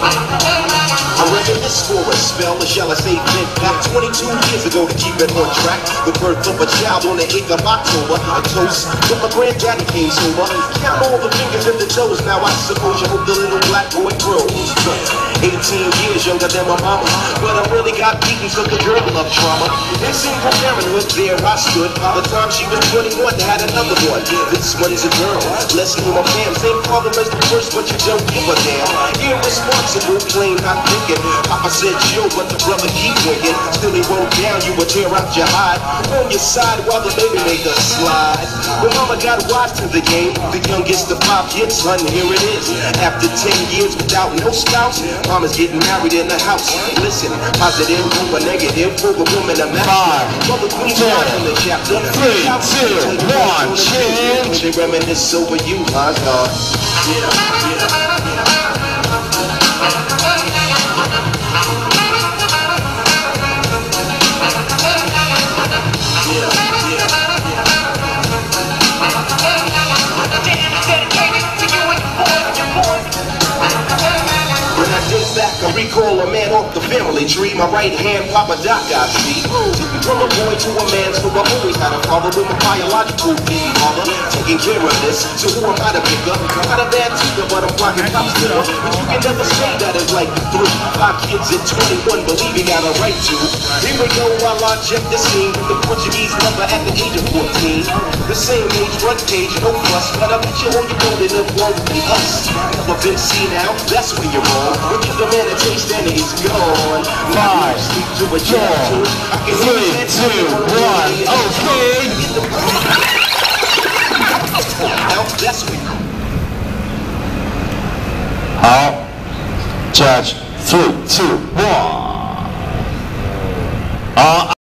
I reminisce for a spell, or shall I say think back 22 years ago to keep it on track. The birth of a child on the 8th of October. A toast when my granddaddy came sober. Count all the fingers and the toes. Now I suppose you hope the little black boy grows. 18 years younger than my mama, but I really got beaten so the girl loved trauma. In single parenthood, there I stood. The time she was 21, had another one. This one's a girl. Lesson to my fam. Same father as the first, but you don't give a damn. Irresponsible, plain not thinking. Papa said chill, but the brother keep winking. Still he won't down, you would tear out your hide. On your side while the baby make a slide. When mama got wise to the game, the youngest of 5 kids, son, here it is. After 10 years without no spouse, mama's getting married in the house. Listen, positive over negative for the woman of Five, Mother Queen in the chapter. 3, 2, 1, change. They reminisce over you, my God. I recall a man off the family tree. My right hand, Papa Doc, I see. Took me from a boy to a man, so I always had a father with my biological father. Taking care of this, so who am I to pick up? Not a bad teacher, but I'm blocking pops dinner. But you can never say that it's like the 5 kids at 21, believe he got a right to. Here we go while I check the scene with the Portuguese lover at the age of 14. The same age, front page, no fuss, but I bet you all you know that it won't be us. Never been seen now, that's when you're wrong. When you the man that taste and he's gone. 5, 4, 3, 2, 1, okay. Now that's when. 好 Judge 3, 2, 1。好。